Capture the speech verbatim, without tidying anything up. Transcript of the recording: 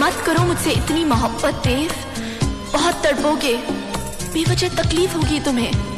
बात करो मुझसे इतनी मोहब्बत देव, बहुत तड़पोगे, बेवजह तकलीफ होगी तुम्हें।